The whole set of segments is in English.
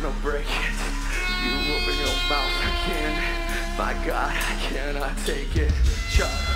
gonna break it. You open your mouth again. My God, I cannot take it. Shut up.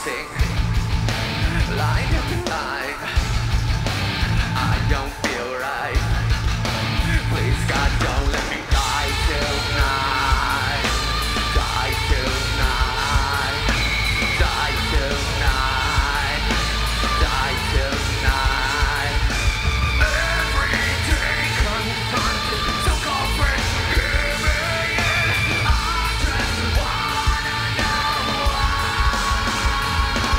everything, line after line. I don't feel right. Please God, don't let me die tonight. Die tonight. Die tonight. Die tonight. Every day confronted, so-called friends give me in. I just wanna know why.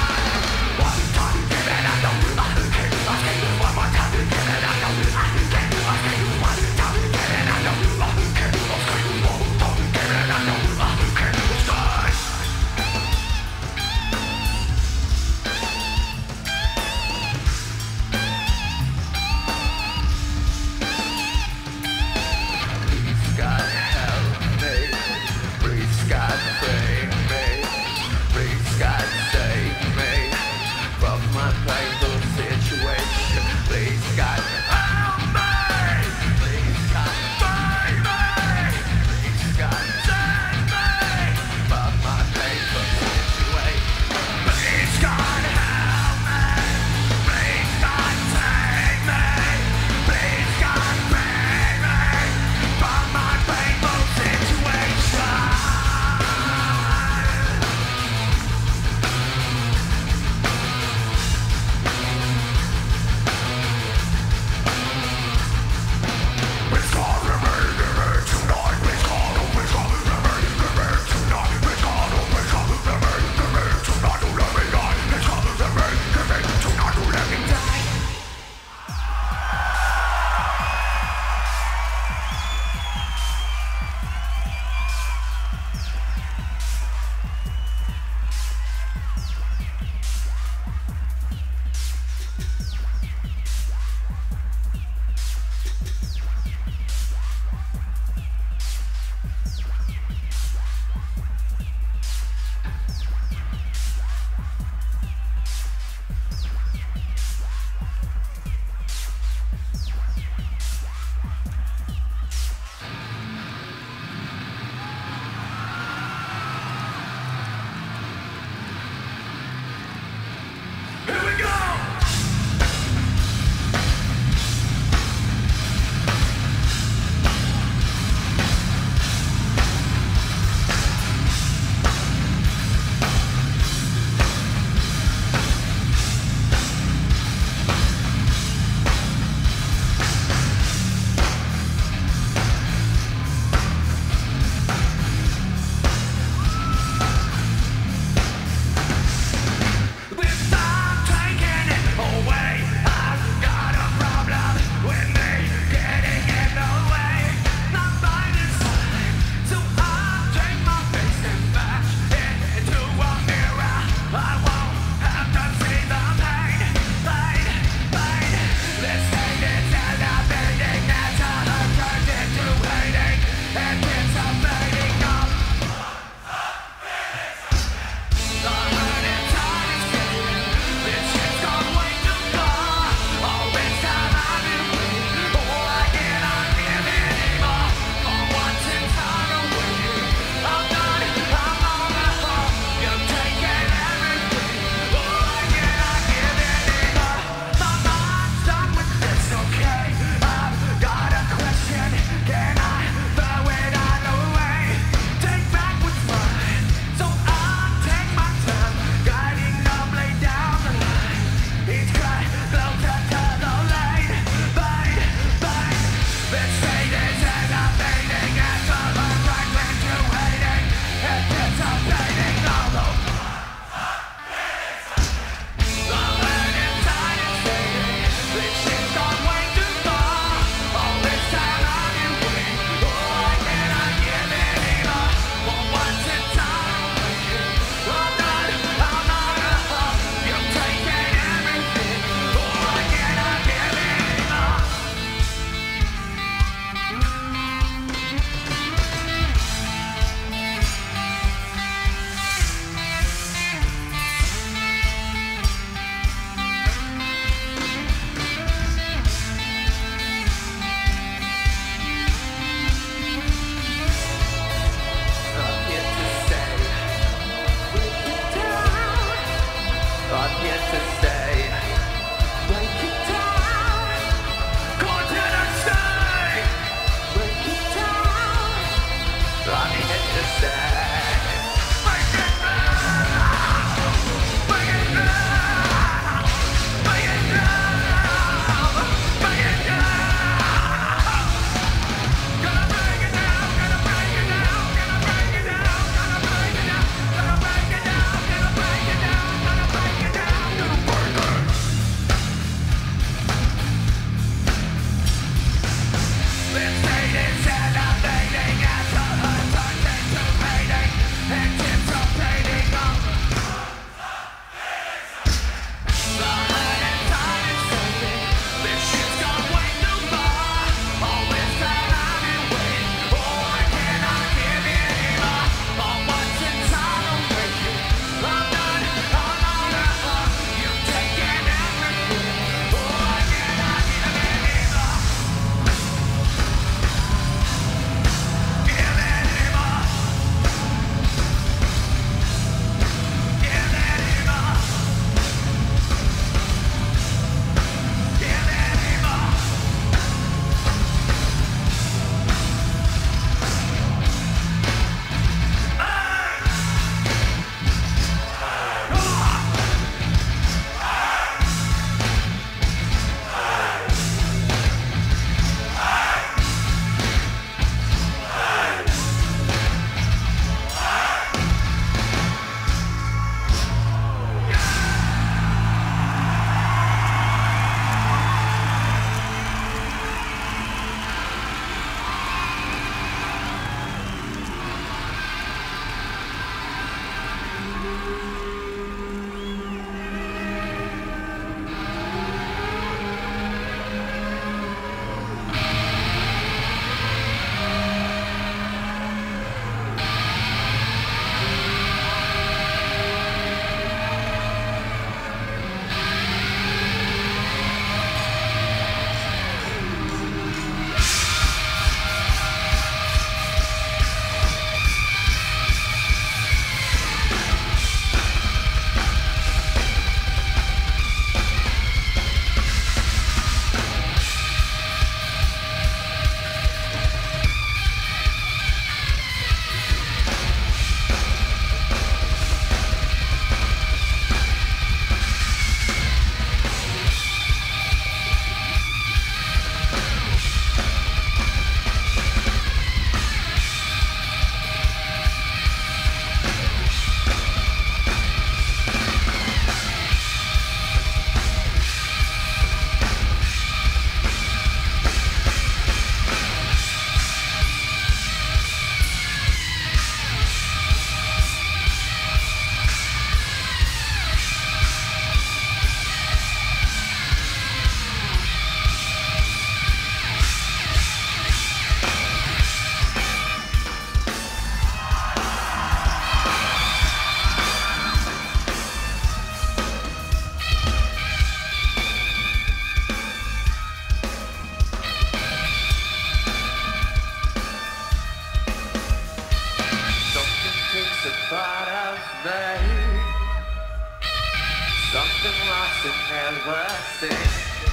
ever seen.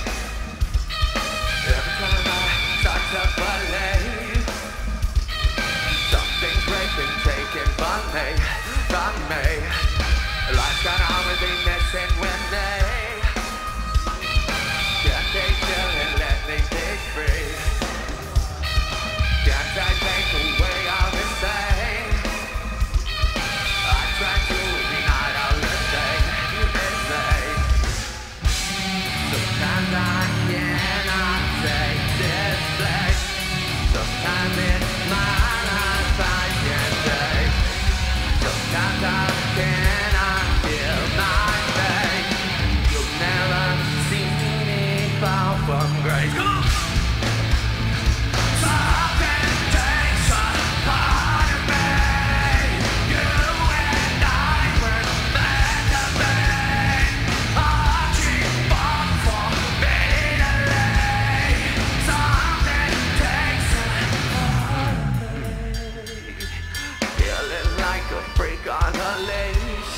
Every time I start to believe something's breaking, taken from me. Life's gonna always be missing with me. Can't stay still and let me be free. Can't I take away all this pain? I try to deny all the things you say. Sometimes I cannot take this place. Sometimes it's my life I can't take. Sometimes I cannot feel my face. You'll never see me fall from grace. Come on! Something takes a part of me. You and I were meant to be. Our dream fought for me to lay. Something takes a part of me. Feeling like a freak on a leash.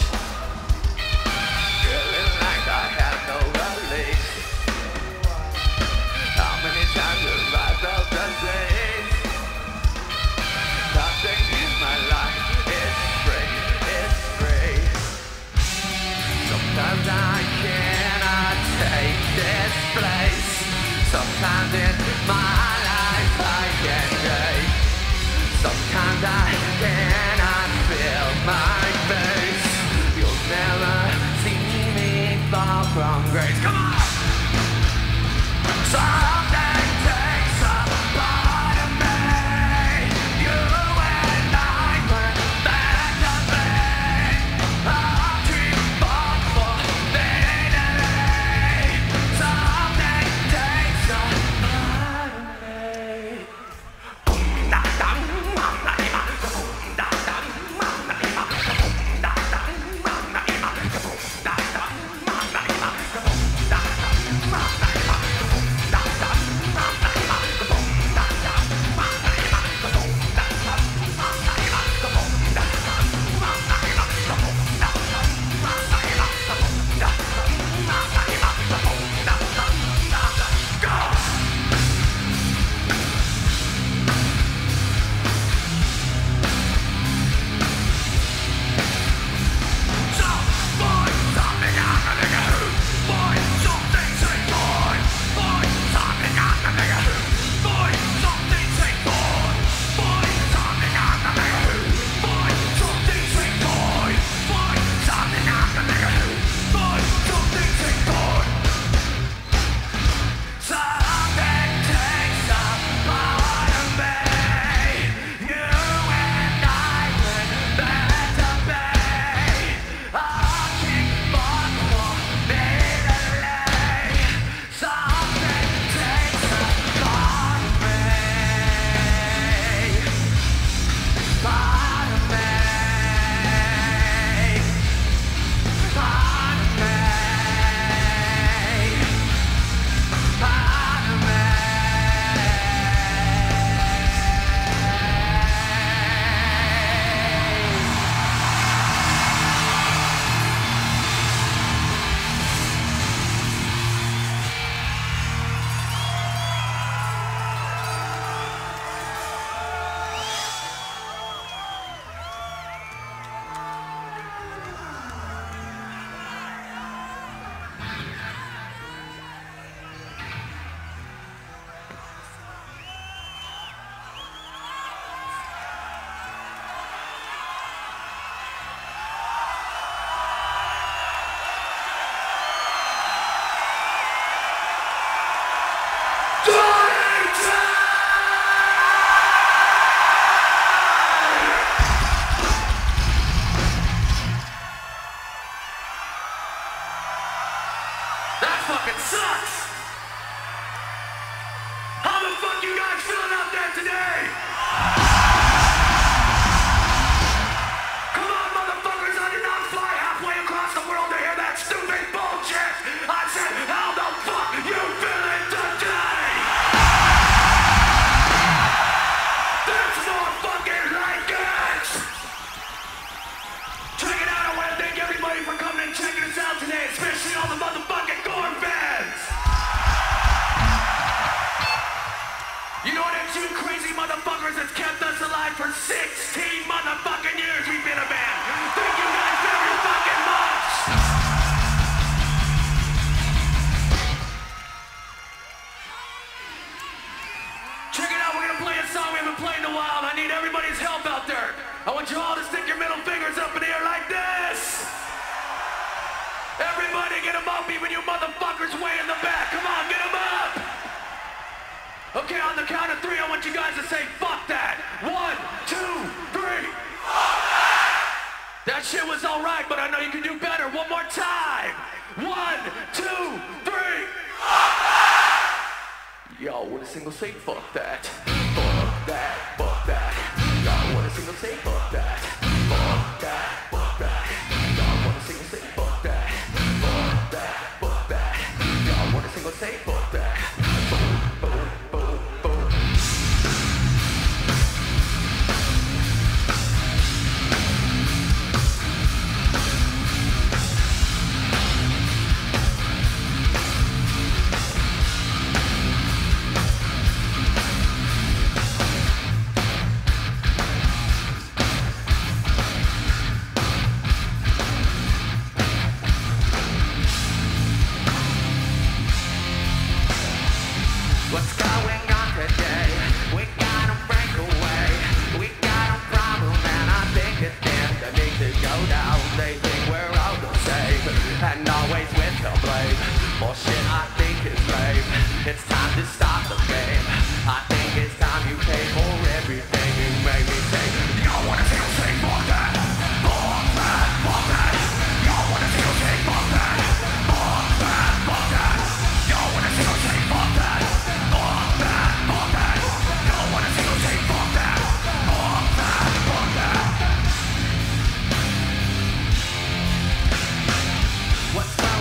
Feeling like I have no release. How many times have I felt the same? Nothing in my life is free, it's free. Sometimes I cannot take this place. Sometimes in my life I can't take. Sometimes I cannot feel my face. You'll never see me fall from grace. Come on! Something takes a part of me. You and I were meant to be. Our dream fought for me to lay. Something takes a part of me. Boom, da, da, ma, na, ima. Boom, da, da, ma, na, ima. Boom, da, da, ma, na, ima. Boom, da, da, ma, na, ima. Boom, da, da, ma, na, ima. Boy, something say more. outside for 16 motherfucking years we've been a band. Thank you guys very fucking much. Check it out, we're gonna play a song we haven't played in a while. I need everybody's help out there. I want you all to stick your middle fingers up in the air like this. Everybody get them up, even you motherfuckers way in the back. Come on, get them up. Okay, on the count of 3, I want you guys to say, fuck that. 1, 2, 3. Fuck that! That shit was all right, but I know you can do better. One more time. 1, 2, 3. Fuck that! Y'all wanna single say, fuck that. Fuck that, fuck that. Y'all wanna single say, fuck that. Fuck that, fuck that. Y'all wanna single say, fuck that. Fuck that, fuck that. Y'all wanna single say, fuck that. Boom, boom. What's going on today? We got 'em break away. We got a problem and I think it's them that need to go down. They think we're all the same and always with the blame. Bullshit I think is lame. It's time to stop the game. I think it's time you pay for everything you made me say. Y'all wanna still say fuck that? Fuck that, fuck that. Y'all wanna still say fuck that? Fuck that, fuck that. Y'all wanna still say fuck that?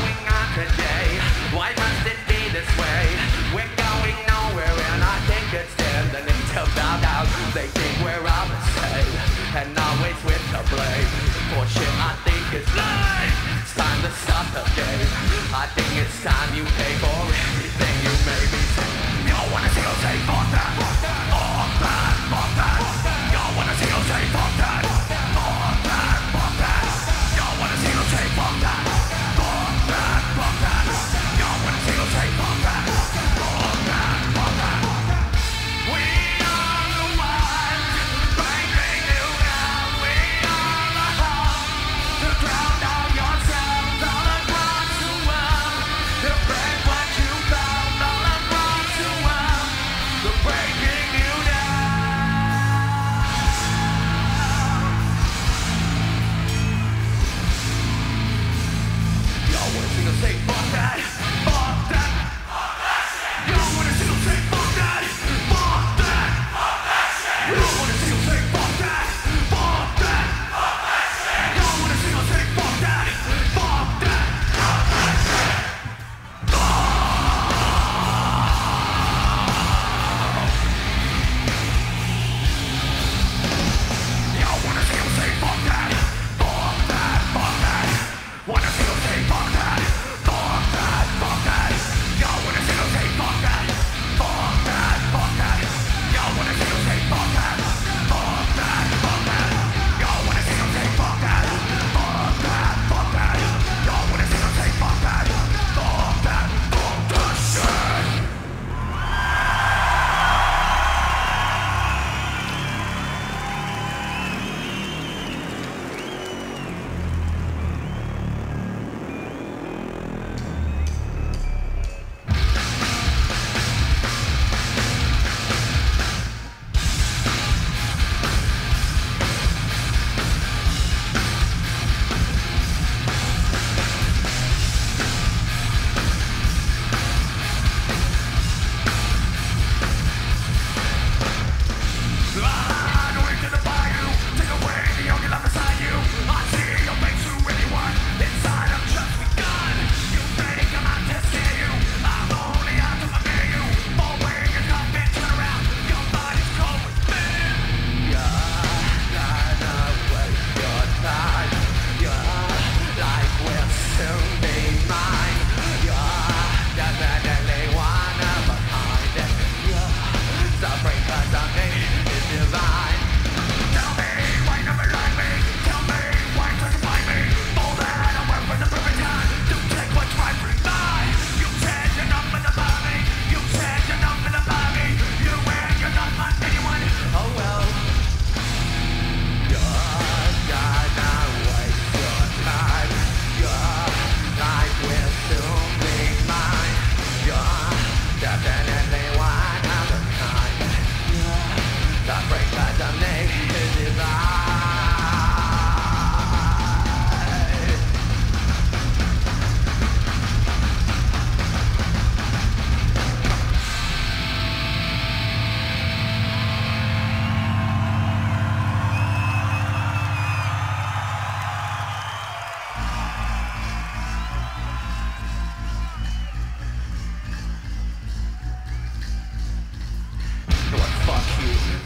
Today, why must it be this way? We're going nowhere and I think it's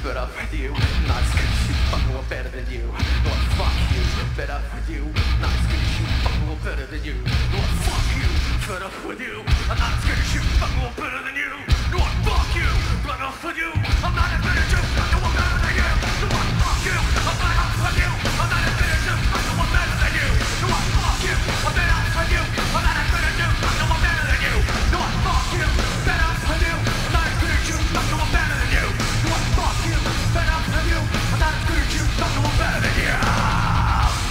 fed up with you. Not as good as you, fuck more better than you. No, fuck you, fed up with you. Not as good as you, fuck more better than you. No, fuck you, fed up with you. I'm not as good as you, fuck more better than you. No, fuck you, fed up with you. I'm not as good as you, fuck more better than you. No, fuck you, I'm fed up with you. I'm not as good as you, fuck more better than you. No, fuck you, I'm fed up with you. I'm not as good as you, fuck more better than you. No, fuck you, fed up with you. I'm not as good as you, fuck more better than you. No, fuck you, fed up with you. I'm not as good as you, fuck more better than you.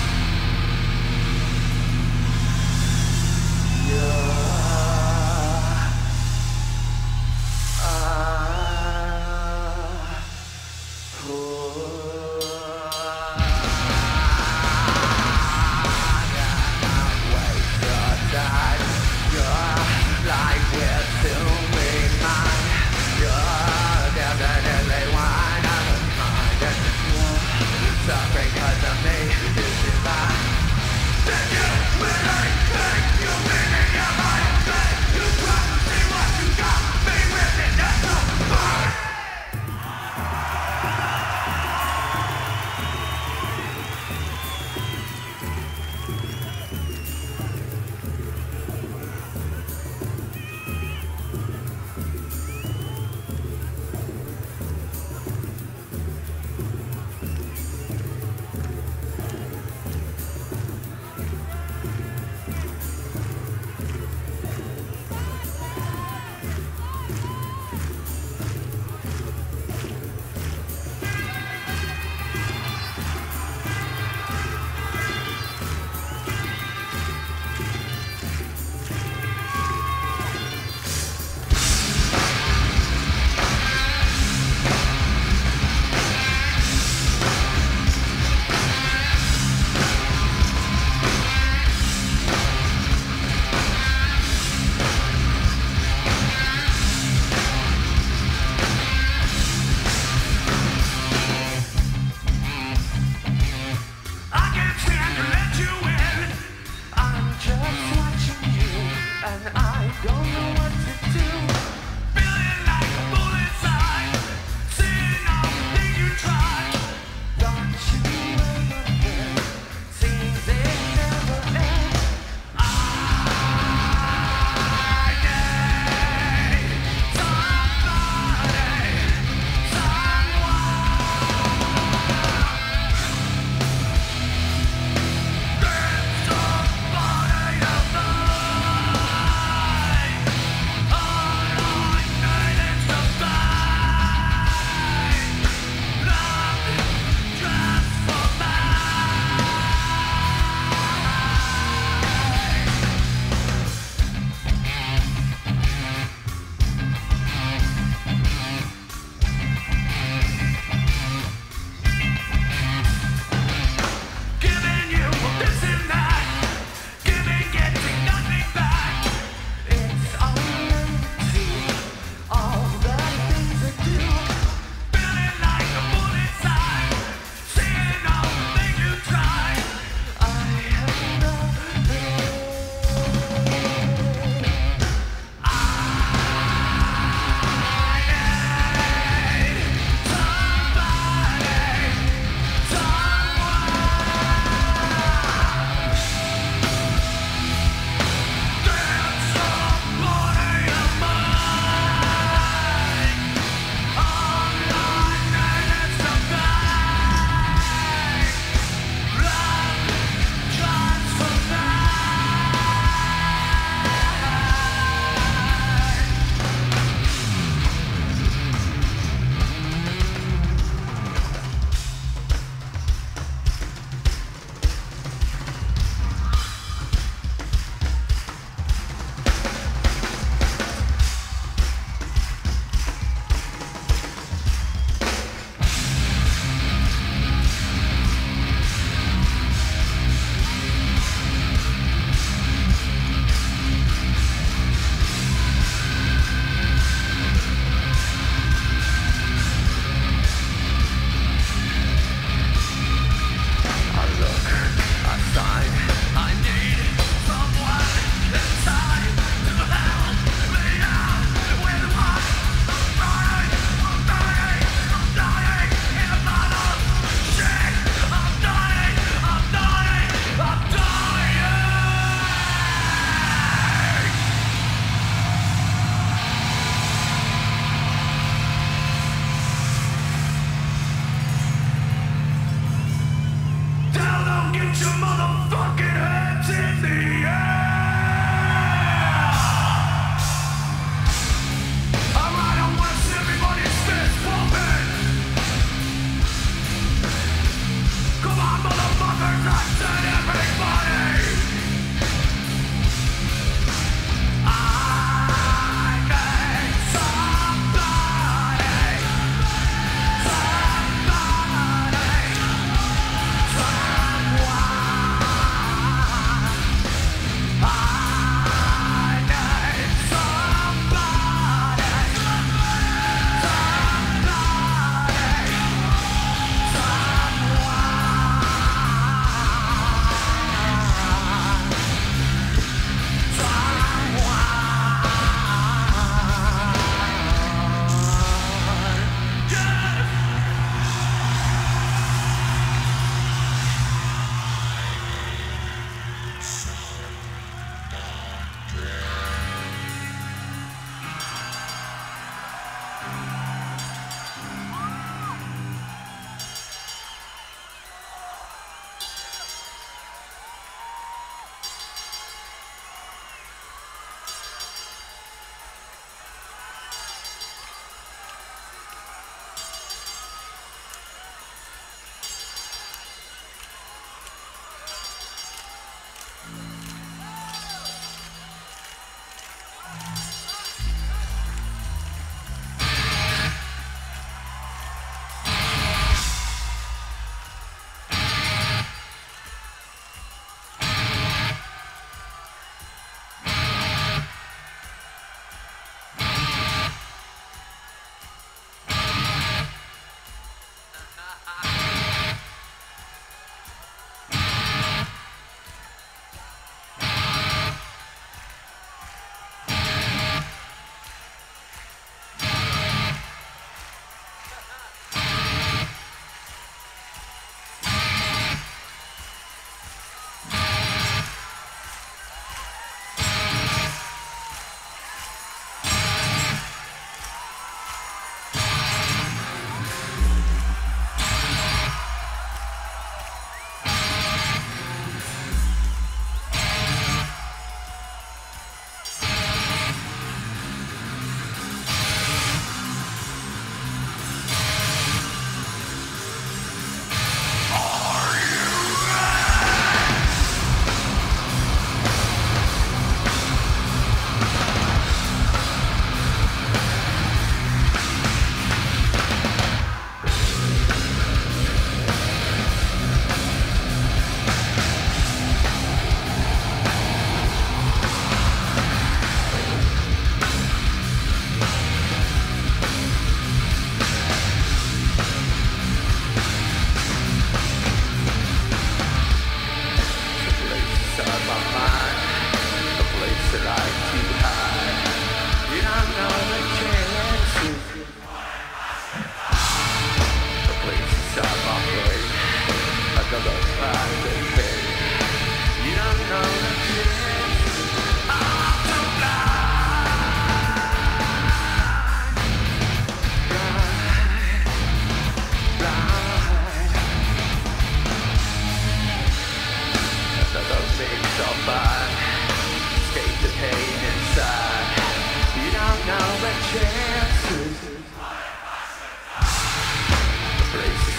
Yeah.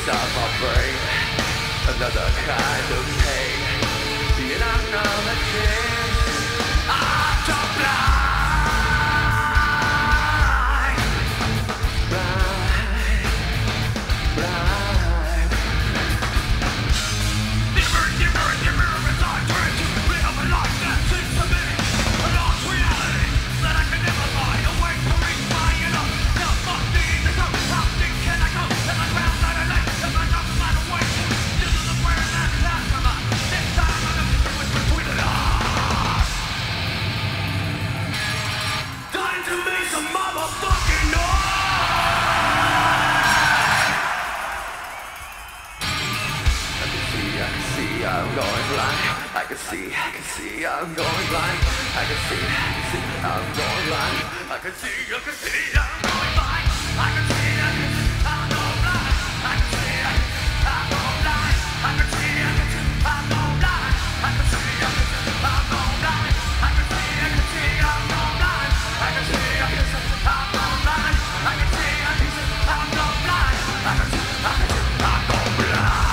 inside my brain. Another kind of pain. And I know the change. I'm so blind. Blind. Blind. Dimmer, dimmer, dimmer as I try to live a life that seems to me a lost reality that I can never lie away from reach my enough. Now fuck me to go. How deep can I go? If I found that I like, if I don't find a way to this is the prayer that lasts for my this time I'm gonna do it between it all. Time to make some motherfucking noise. I can see I'm going blind. I can see I'm going blind. I can see I'm going blind. I can see I'm going blind. I can see I'm going blind. I can see I'm going blind. I can see I'm going blind. I can see I'm going blind. I can see I'm going blind. I can see I'm going blind. I can see I'm going blind. I can see I'm going blind.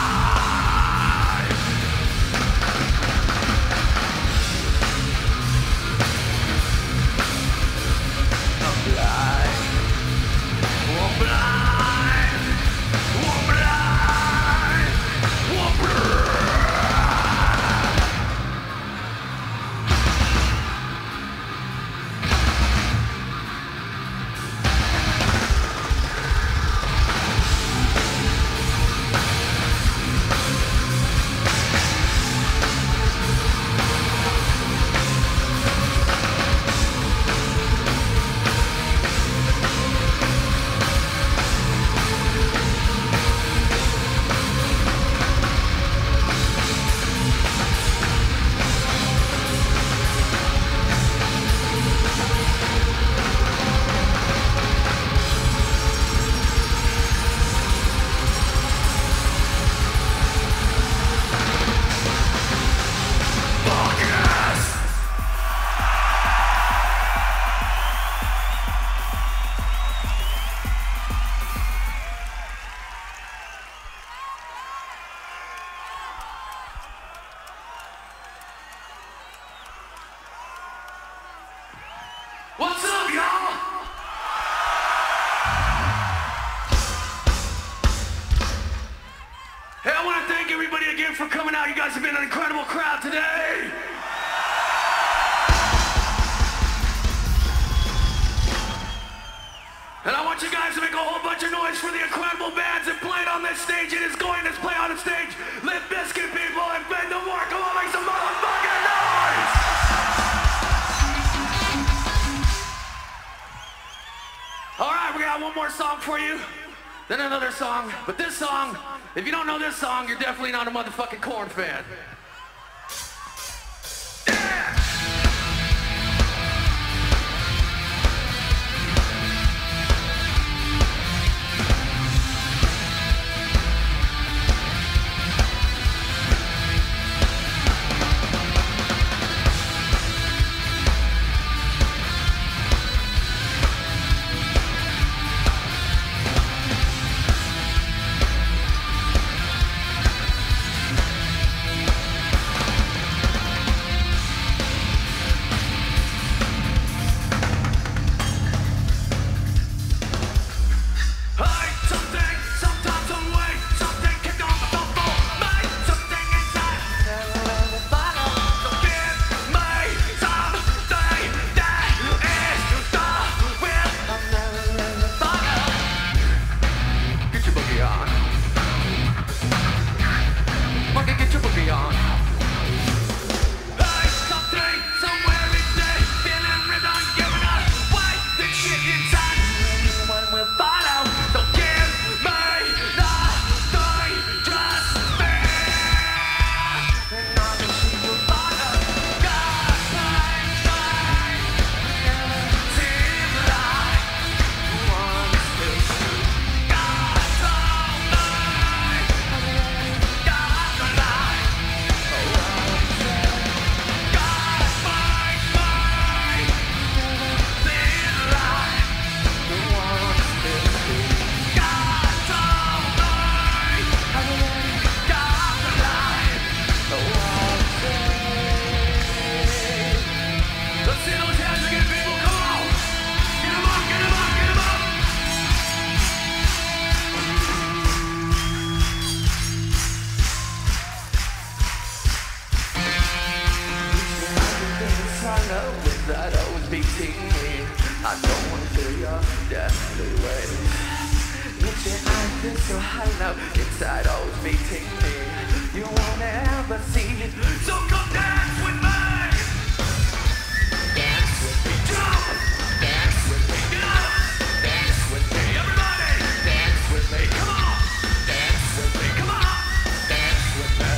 What's up, y'all? Hey, I want to thank everybody again for coming out. You guys have been an incredible crowd today. And I want you guys to make a whole bunch of noise for the incredible bands that played on this stage and is going to play on the stage. Limp Bizkit people and Bend the War. Come on, make some motherfucking noise! All right, we got one more song for you, then another song. But this song, if you don't know this song, you're definitely not a motherfucking KORN fan. your deathly ways. Yet your eyes feel so hollow, inside always beating me. You won't ever see it, so come dance with me. Dance with me, dance with me, dance with me, everybody. Dance with me, come on. Dance with me, come on. Dance with me.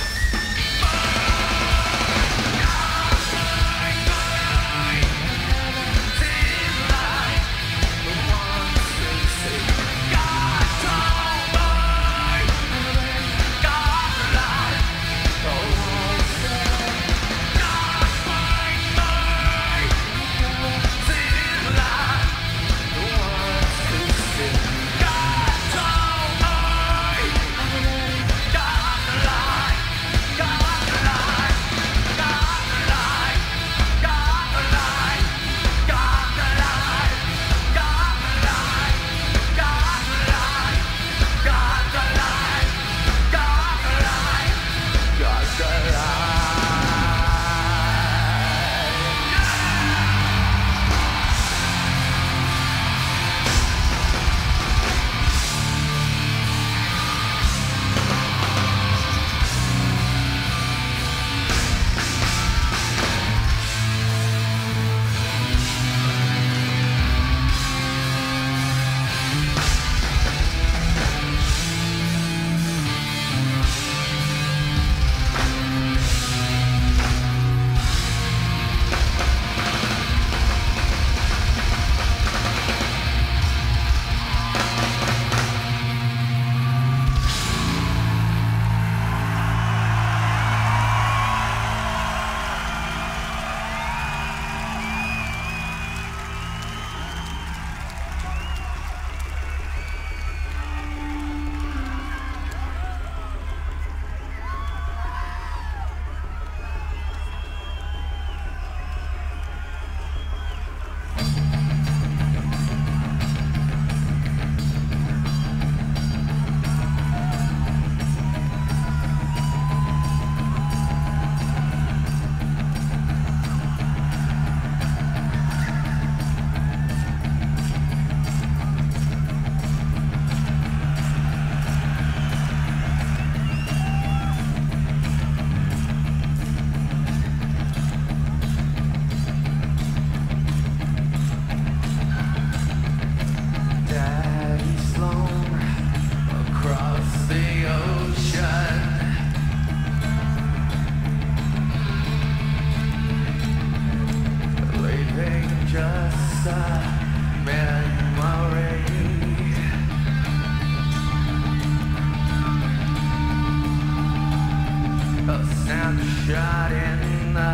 Snapshot in the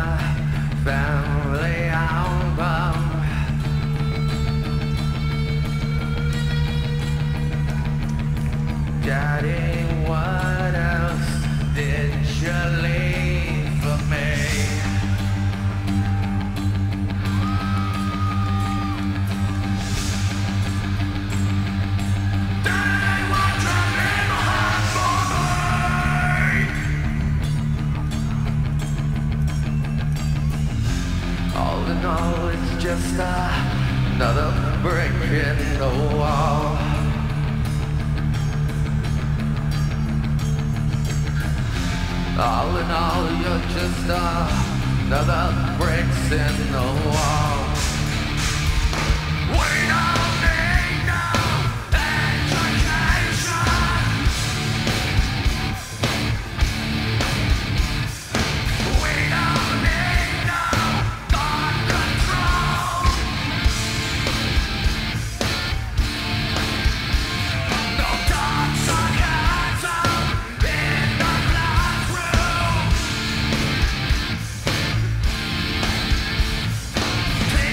family album. Daddy, what else did you leave for me? Daddy, what you leave behind for me? All in all, it's just another brick in the wall. All in all, you're just another bricks in the wall. We don't need no education. We don't need no thought control. No dark sarcasm in the classroom.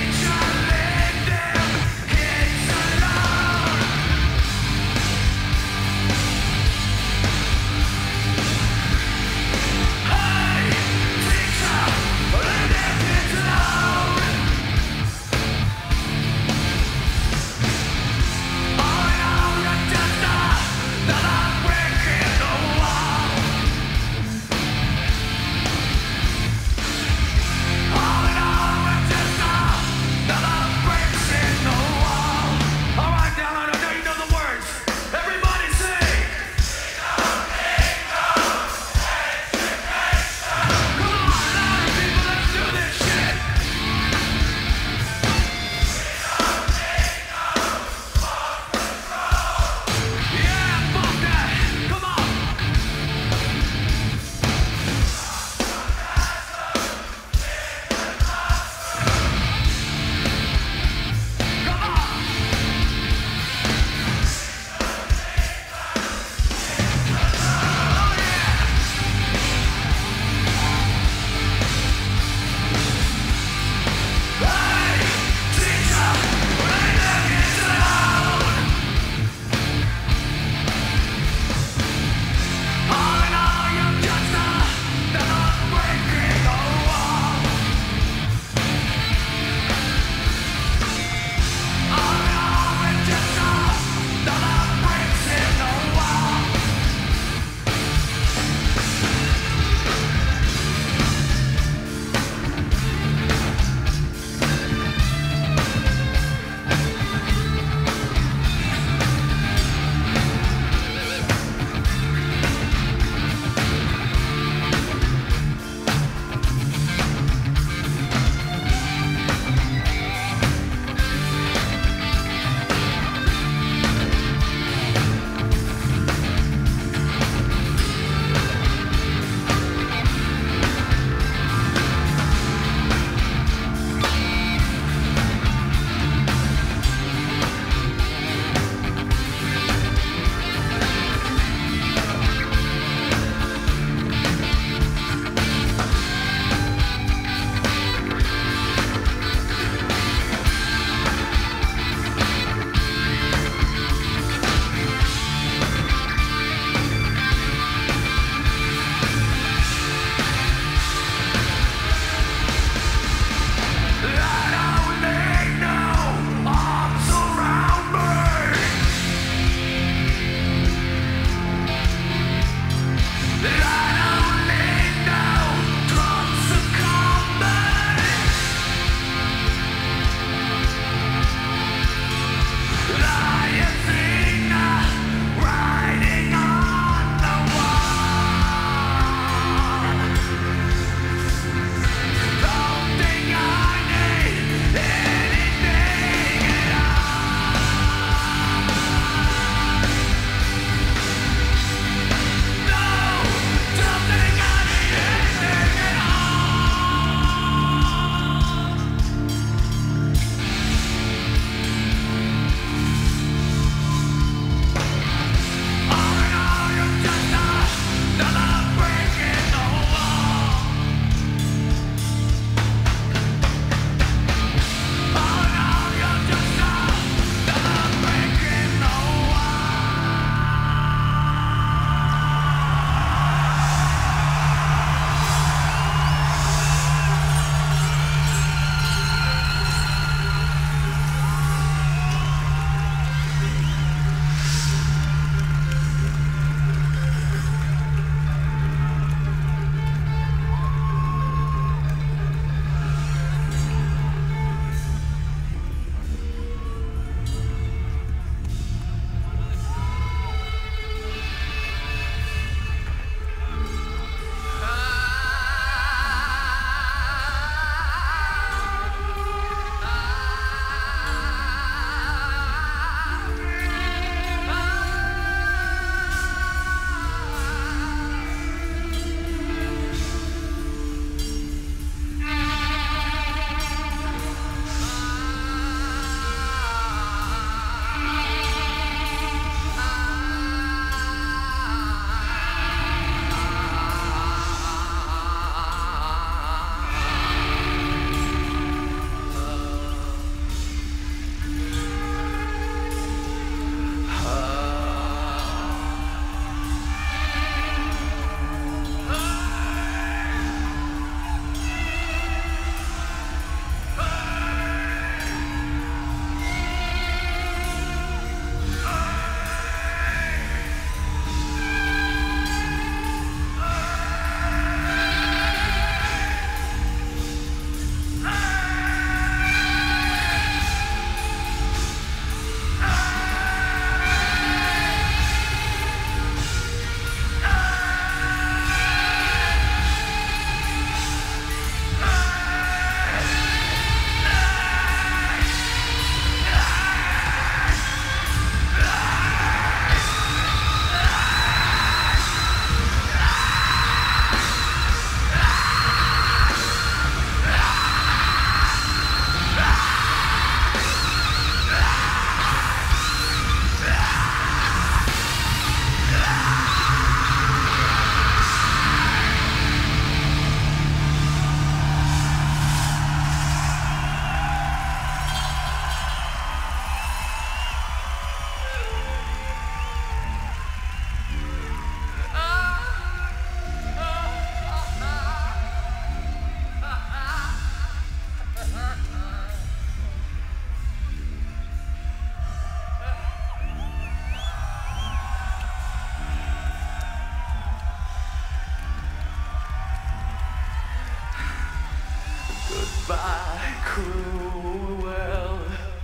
cruel.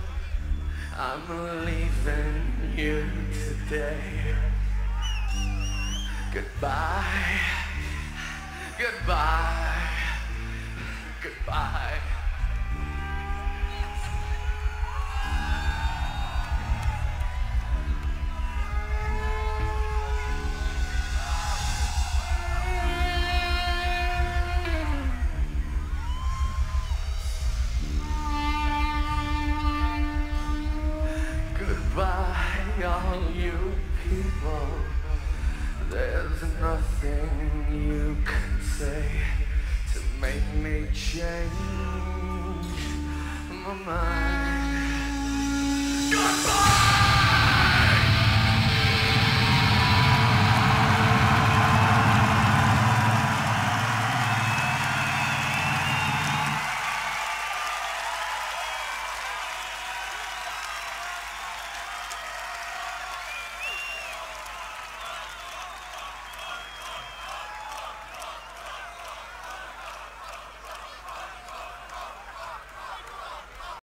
I'm leaving you today. Goodbye, goodbye, goodbye. Goodbye, all you people. There's nothing you can say to make me change my mind. Goodbye!